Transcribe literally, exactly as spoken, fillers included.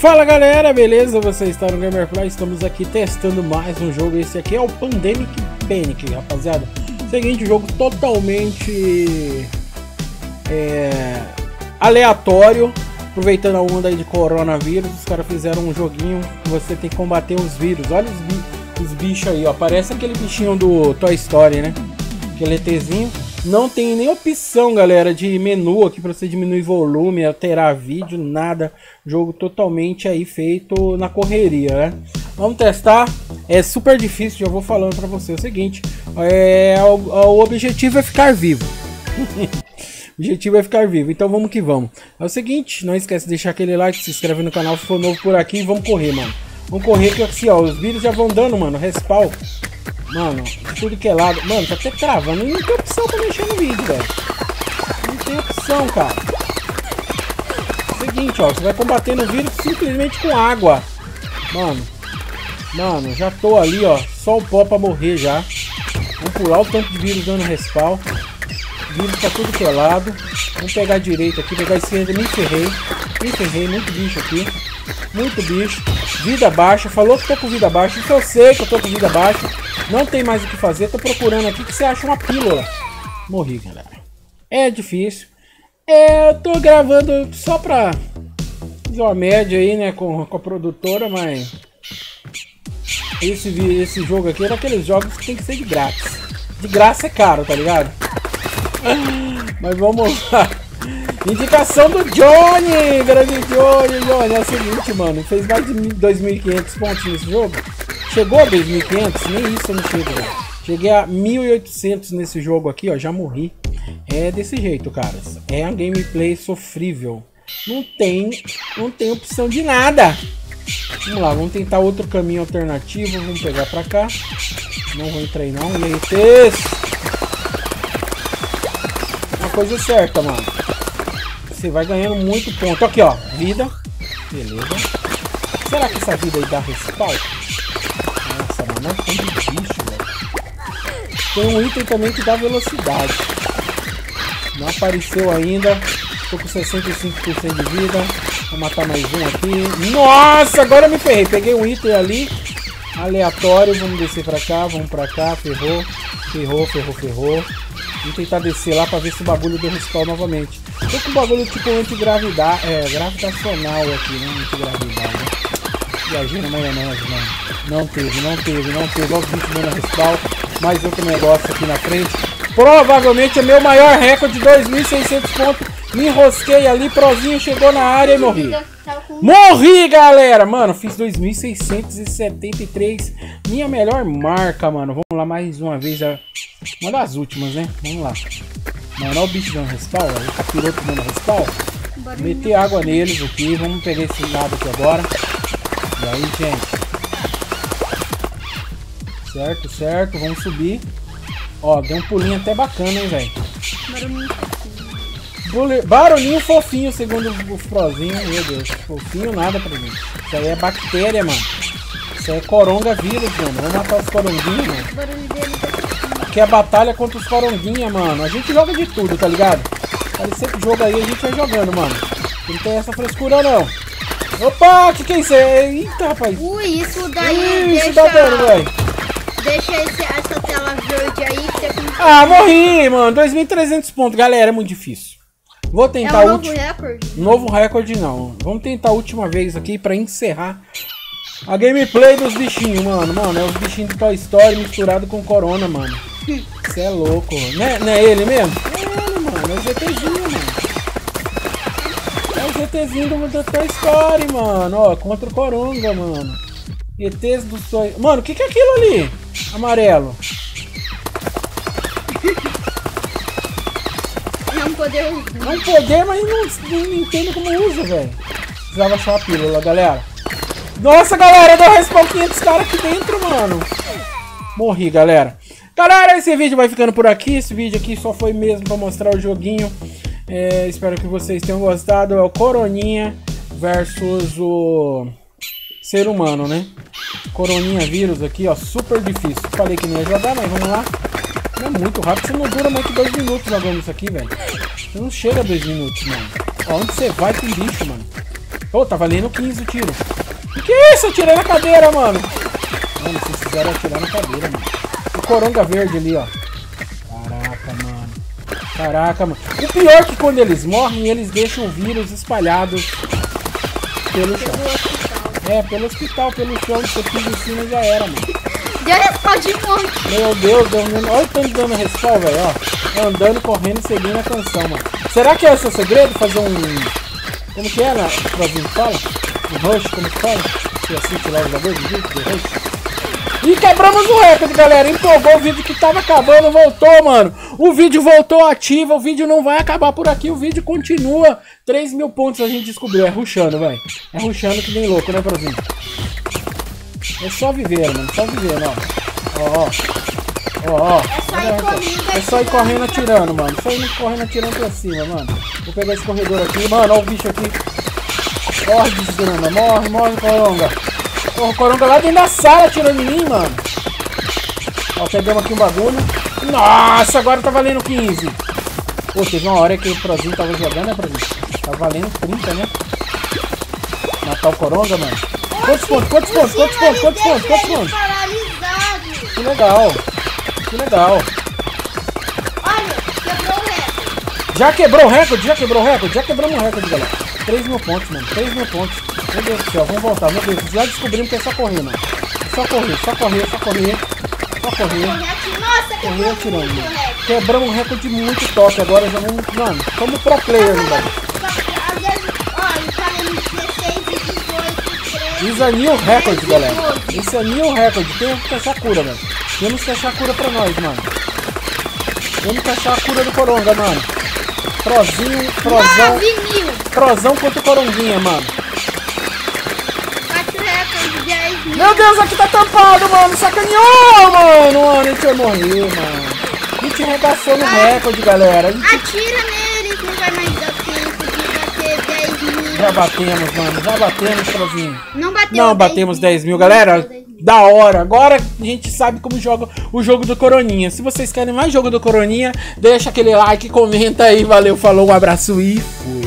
Fala galera, beleza? Você está no Gamerfly, estamos aqui testando mais um jogo. Esse aqui é o Pandemic Panic, rapaziada. Seguinte, jogo totalmente é, aleatório, aproveitando a onda aí de coronavírus. Os caras fizeram um joguinho que você tem que combater os vírus. Olha os, bi os bichos aí, ó. Parece aquele bichinho do Toy Story, né? Aquele ETzinho. Não tem nem opção, galera, de menu aqui para você diminuir volume, alterar vídeo, nada. Jogo totalmente aí feito na correria, né? Vamos testar. É super difícil, já vou falando para você o seguinte. É, o, o objetivo é ficar vivo. O objetivo é ficar vivo, então vamos que vamos. É o seguinte, não esquece de deixar aquele like, se inscreve no canal se for novo por aqui e vamos correr, mano. Vamos correr que assim, ó, os vídeos já vão dando, mano, respawn. Mano, de tudo que é lado. Mano, tá até travando e não tem opção pra mexer no vídeo, velho. Não tem opção, cara. Seguinte, ó, você vai combatendo o vírus simplesmente com água. Mano, mano, já tô ali, ó, só o pó pra morrer já. Vamos pular o tanto de vírus dando respawn. O vírus tá tudo que é lado. Vamos pegar a direita aqui, pegar a esquerda, me ferrei. Me ferrei, muito bicho aqui. Muito bicho. Vida baixa, falou que tô com vida baixa. Isso eu sei que eu tô com vida baixa. Não tem mais o que fazer, tô procurando aqui que você acha uma pílula. Morri, galera. É difícil. É, eu tô gravando só pra fazer uma média aí, né, com, com a produtora, mas esse, esse jogo aqui é daqueles jogos que tem que ser de grátis. De graça é caro, tá ligado? Mas vamos lá. Indicação do Johnny, grande Johnny. Johnny, é o seguinte, mano, fez mais de dois mil e quinhentos pontos nesse jogo. Chegou a dois mil e quinhentos? Nem isso eu não chego, velho. Cheguei a mil e oitocentos nesse jogo aqui, ó, já morri. É desse jeito, caras. É a gameplay sofrível. Não tem, não tem opção de nada. Vamos lá, vamos tentar outro caminho alternativo. Vamos pegar pra cá. Não vou entrar aí não. E aí, texto. Uma coisa certa, mano. Você vai ganhando muito ponto. Aqui, ó, vida. Beleza. Será que essa vida aí dá respawn? Nossa, mano, é tanto bicho, velho. Tem um item também que dá velocidade. Não apareceu ainda. Tô com sessenta e cinco por cento de vida. Vou matar mais um aqui. Nossa, agora eu me ferrei. Peguei um item ali. Aleatório. Vamos descer pra cá. Vamos pra cá. Ferrou. Ferrou, ferrou, ferrou. Vamos tentar descer lá pra ver se o bagulho deu respawn novamente. Tô com um bagulho tipo antigravidade. É, gravitacional aqui, né? Antigravidade, né? Viajei na maionese, mano. Não teve, não teve, não teve. Olha os bichos dando respawn. Mais outro negócio aqui na frente. Provavelmente é meu maior recorde de dois mil e seiscentos pontos. Me enrosquei ali, prozinho chegou na área e morri. Morri, galera! Mano, fiz dois mil seiscentos e setenta e três. Minha melhor marca, mano. Vamos lá mais uma vez. Já... Uma das últimas, né? Vamos lá. Mano, olha o bicho dando respawn. O capiroto dando respawn. Meter água neles aqui. Vamos pegar esse lado aqui agora. E aí, gente. Certo, certo. Vamos subir. Ó, deu um pulinho até bacana, hein, velho. Barulhinho, barulhinho fofinho, segundo o Frozinho. Meu Deus, fofinho nada pra mim. Isso aí é bactéria, mano. Isso aí é coronavírus, mano. Vamos matar os coronguinhos, mano. O barulho dele tá... Aqui é a batalha contra os coronguinhas, mano. A gente joga de tudo, tá ligado? Parecer que jogo aí a gente vai jogando, mano. Não tem essa frescura, não. Opa, que que é isso aí? Eita, rapaz. Ui, isso daí Ih, deixa... Isso dá dano, velho. Deixa esse, essa tela verde aí que você... Ah, morri, mano. dois mil e trezentos pontos. Galera, é muito difícil. Vou tentar é um último... novo recorde? Novo recorde, não. Vamos tentar a última vez aqui pra encerrar a gameplay dos bichinhos, mano. Mano, é os bichinhos do Toy Story misturado com Corona, mano. Você é louco. Não é, não é ele mesmo? É ele, mano. É o GTzinho, mano. É o GTzinho do, do Toy Story, mano. Ó, contra o Coronga, mano. E Tês do Toy... Mano, o que que é aquilo ali? Amarelo. É um poder... É um poder, mas não, não entendo como usa, velho. Precisava achar a pílula, galera. Nossa, galera, deu respawn quinhentos caras aqui dentro, mano. Morri, galera. Galera, esse vídeo vai ficando por aqui. Esse vídeo aqui só foi mesmo pra mostrar o joguinho. É, espero que vocês tenham gostado. É o Coroninha versus o ser humano, né? Coroninha vírus aqui, ó. Super difícil. Falei que não ia jogar, mas vamos lá. É muito rápido. Você não dura mais que dois minutos jogando isso aqui, velho. Você não chega a dois minutos, mano. Ó, onde você vai tem bicho, mano. Ô, oh, tá valendo quinze o tiro. O que é isso? Atirei na cadeira, mano. Mano, vocês fizeram atirar na cadeira, mano. O coronga verde ali, ó. Caraca, mano. Caraca, mano. O pior é que quando eles morrem, eles deixam o vírus espalhado pelo chão. É, pelo hospital, pelo chão. Se eu fiz em cima, já era, mano. Deu respawn de monte. Meu Deus, deu... olha o tanto dando respawn, velho, ó. Andando, correndo, seguindo a canção, mano. Será que esse é o segredo? Fazer um... Como que é, né? O Brasil fala? Um rush, como que fala? Você assiste lá os jogadores do vídeo, do rush. E quebramos o recorde, galera. Empolgou o vídeo que tava acabando, voltou, mano. O vídeo voltou ativo, o vídeo não vai acabar por aqui, o vídeo continua. três mil pontos a gente descobriu, é rushando, velho. É rushando que nem louco, né, Brasil? É só viver, mano, só viver, ó. Ó, ó. Ó, ó. É só ir correndo, é só ir correndo atirando, mano. Só ir correndo atirando pra cima, mano. Vou pegar esse corredor aqui, mano. Ó o bicho aqui. Morre, desgrama. Morre, morre, coronga. Porra, o coronga lá dentro da sala atirando em mim, mano. Ó, pegamos aqui um bagulho. Nossa, agora tá valendo quinze. Pô, teve uma hora que o Prozinho tava jogando, né, Prozinho? Tá valendo trinta, né? Matar o coronga, mano. Quantos pontos? Quantos pontos? Quantos pontos? Quantos pontos? Quantos pontos? Que legal. Que legal. Olha, quebrou o recorde. Já quebrou o recorde? Já quebrou o recorde? Já quebramos o recorde, galera. três mil pontos, mano. três mil pontos. Meu Deus do céu, vamos voltar. Meu Deus, já descobrimos que é só correr, mano. Só correr, só correr, só correr. Só correr. Nossa, correr atirando, mano. Quebramos um recorde muito top. Agora já vamos. Mano, somos pro player, mano. Às vezes, olha, tá no dezesseis, dezoito, treze. Isso é new recorde, galera. Isso é new recorde. Temos que achar cura, mano. Temos que achar cura pra nós, mano. Temos que achar a cura do coronga, mano. Prozinho, prozão. Prozão contra o coronguinha, mano. Bate o recorde de dez mil. Meu Deus, aqui tá tampado, mano. Sacaneou, mano. Mano, a gente vai morrer, mano. A gente arregaçou no recorde, galera. Gente... Atira neles, não vai mais dar tempo de bater dez mil. Já batemos, mano. Já batemos, Prozinho. Não batemos. Não batemos dez mil, galera. Da hora, agora a gente sabe como joga o jogo do Coroninha. Se vocês querem mais jogo do Coroninha, deixa aquele like, comenta aí, valeu, falou, um abraço e fui.